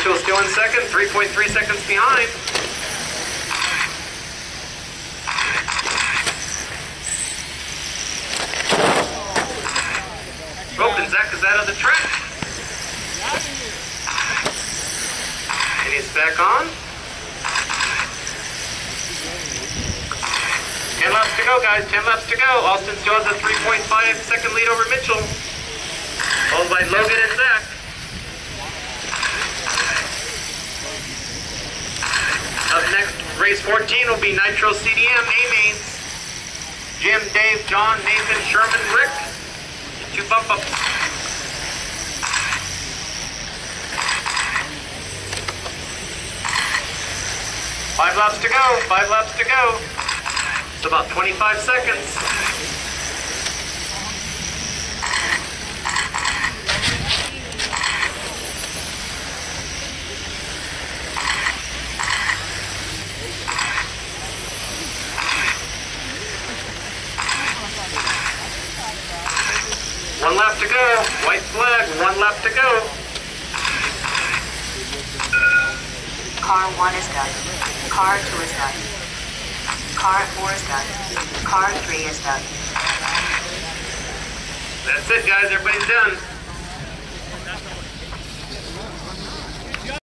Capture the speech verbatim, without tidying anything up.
Mitchell still in second, three point three seconds behind. Broken Zach is out of the track. And he's back on. ten laps to go, guys. ten laps to go. Austin still has a three point five second lead over Mitchell. Followed by Logan and Zach. Up next, race fourteen will be Nitro C D M A-Mains. Jim, Dave, John, Nathan, Sherman, Rick. Two bump ups. Five laps to go. Five laps to go. It's about twenty-five seconds. One lap to go. White flag. One lap to go. Car one is done. Car two is done. Car four is done. Car three is done. That's it, guys. Everybody's done.